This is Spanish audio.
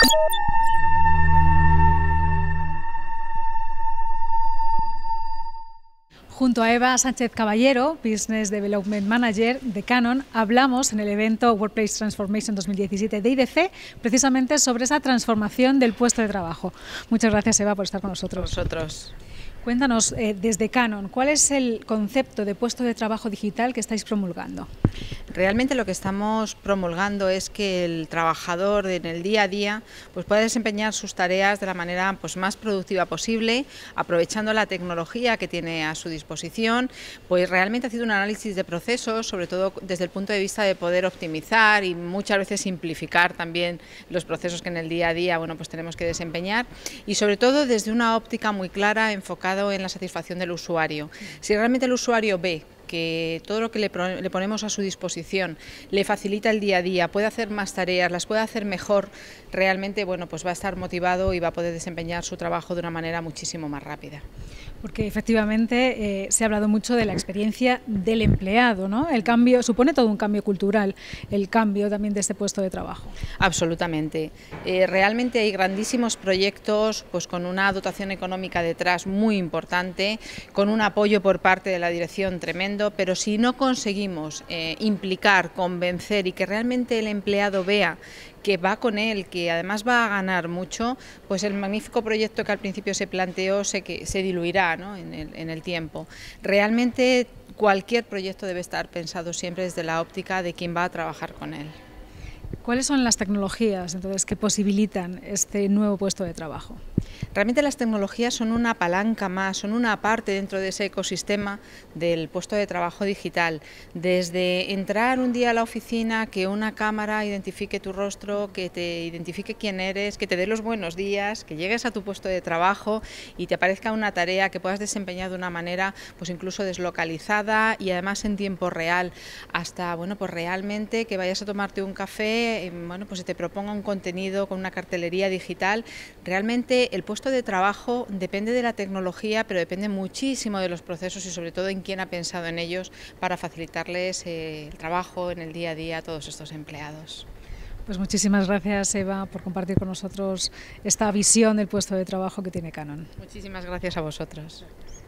Junto a Eva Sánchez Caballero, Business Development Manager de Canon, hablamos en el evento Workplace Transformation 2017 de IDC precisamente sobre esa transformación del puesto de trabajo. Muchas gracias, Eva, por estar con nosotros. Vosotros. Cuéntanos, desde Canon, ¿cuál es el concepto de puesto de trabajo digital que estáis promulgando? Realmente lo que estamos promulgando es que el trabajador en el día a día pues pueda desempeñar sus tareas de la manera pues más productiva posible, aprovechando la tecnología que tiene a su disposición. Pues realmente ha sido un análisis de procesos, sobre todo desde el punto de vista de poder optimizar y muchas veces simplificar también los procesos que en el día a día pues tenemos que desempeñar, y sobre todo desde una óptica muy clara enfocada en la satisfacción del usuario. Si realmente el usuario ve que todo lo que le ponemos a su disposición le facilita el día a día, puede hacer más tareas, las puede hacer mejor, realmente pues va a estar motivado y va a poder desempeñar su trabajo de una manera muchísimo más rápida. Porque efectivamente se ha hablado mucho de la experiencia del empleado, ¿no? El cambio supone todo un cambio cultural, el cambio también de este puesto de trabajo. Absolutamente. Realmente hay grandísimos proyectos pues con una dotación económica detrás muy importante, con un apoyo por parte de la dirección tremendo, pero si no conseguimos implicar, convencer y que realmente el empleado vea que va con él, que además va a ganar mucho, pues el magnífico proyecto que al principio se planteó se diluirá, ¿no? en el tiempo. Realmente cualquier proyecto debe estar pensado siempre desde la óptica de quien va a trabajar con él. ¿Cuáles son las tecnologías entonces que posibilitan este nuevo puesto de trabajo? Realmente las tecnologías son una palanca más, son una parte dentro de ese ecosistema del puesto de trabajo digital. Desde entrar un día a la oficina, que una cámara identifique tu rostro, que te identifique quién eres, que te dé los buenos días, que llegues a tu puesto de trabajo y te aparezca una tarea que puedas desempeñar de una manera pues incluso deslocalizada y además en tiempo real, hasta pues realmente que vayas a tomarte un café, pues se te proponga un contenido con una cartelería digital. Realmente el puesto de trabajo depende de la tecnología, pero depende muchísimo de los procesos y sobre todo en quién ha pensado en ellos para facilitarles el trabajo en el día a día a todos estos empleados. Pues muchísimas gracias, Eva, por compartir con nosotros esta visión del puesto de trabajo que tiene Canon. Muchísimas gracias a vosotros.